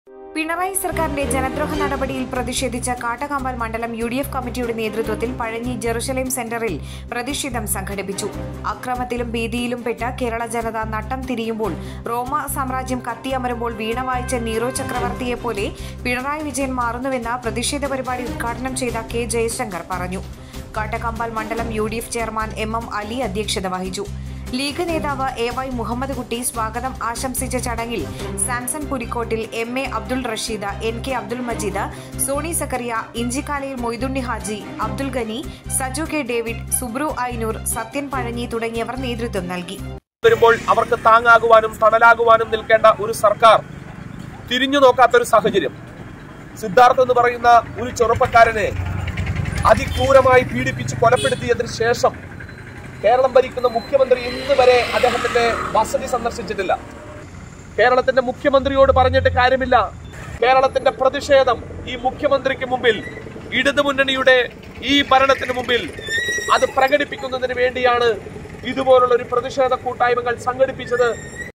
പിണറായി സർക്കാരിന്റെ ജനദ്രോഹ നടപടിയിൽ പ്രതിഷേധിച്ച കാട്ടകമ്പാൽ മണ്ഡലം UDF കമ്മിറ്റിയുടെ നേതൃത്വത്തിൽ പഴഞ്ഞി ജെറുസലേം സെന്ററിൽ പ്രതിഷേധം സംഘടിപ്പിച്ചു. അക്രമത്തിലും ഭീതിയിലും പെട്ട കേരള ജനത നട്ടം തിരിയുമ്പോൾ, റോമ സാമ്രാജ്യം കത്തിയമരുമ്പോൾ വീണ വായിച്ച നീറോ ചക്രവർത്തിയെപ്പോലെ പിണറായി വിജയൻ മാറുന്നുവെന്ന പ്രതിഷേധ പരിപാടി ഉദ്ഘാടനം ചെയ്ത K. ജയശങ്കർ പറഞ്ഞു. കാട്ടകമ്പാൽ മണ്ഡലം UDF ചെയർമാൻ MM അലി അധ്യക്ഷത വഹിച്ചു. ലീഗ് നേതാവ് AY മുഹമ്മദ് കുട്ടി സ്വാഗതം ആശംസിച്ച ചടങ്ങിൽ Samson Pulikkottil, MA Abdul Rasheed, NK Abdul Majeed, Sony Zacharia, Inchikkalayil Moythunni Haji, Abdul Gani, Saju K. David, Subru Ainoor, Sathyan Pazhanji തുടങ്ങിയവർ നേതൃത്വം നൽകി. വരുമ്പോൾ അവർക്ക് താങ്ങാകുവാനും തണലാകുവാനും നിൽക്കേണ്ട ഒരു സർക്കാർ തിരിഞ്ഞു നോക്കാത്തൊരു സാഹചര്യം. സിദ്ധാർത്ഥ് എന്ന് പറയുന്ന ഒരു ചെറുപ്പക്കാരനെ അതിക്രൂരമായി പീഡിപ്പിച്ച് കൊലപ്പെടുത്തിയതിനു ശേഷം കേരളം ഭരിക്കുന്ന മുഖ്യമന്ത്രി ഇന്ന് വരെ അദ്ദേഹത്തിന്റെ വസതി സന്ദർശിച്ചിട്ടില്ല. കേരളത്തിന്റെ മുഖ്യമന്ത്രിയോട് പറഞ്ഞിട്ട് കാര്യമില്ല. കേരളത്തിന്റെ പ്രതിഷേധം ഈ മുഖ്യമന്ത്രിക്ക് മുമ്പിൽ, ഇടതുമുന്നണിയുടെ ഈ ഭരണത്തിന് മുമ്പിൽ അത് പ്രകടിപ്പിക്കുന്നതിന് വേണ്ടിയാണ് ഇതുപോലുള്ള ഒരു പ്രതിഷേധ കൂട്ടായ്മകൾ സംഘടിപ്പിച്ചത്.